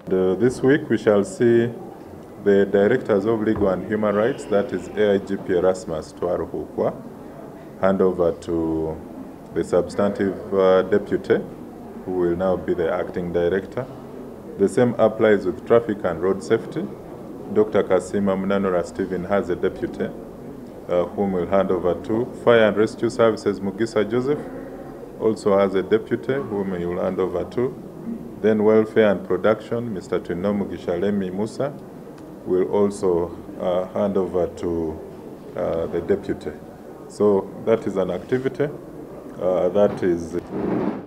This week we shall see the Directors of Legal and Human Rights, that is AIGP Erasmus Twaruhukwa, hand over to the substantive deputy, who will now be the acting director. The same applies with traffic and road safety. Dr. Kasima Munanora Stephen has a deputy, whom will hand over to. Fire and Rescue Services Mugisa Joseph also has a deputy, whom he will hand over to. Then Welfare and Production, Mr. Twinomu Gishalemi Musa, will also hand over to the deputy. So that is an activity that is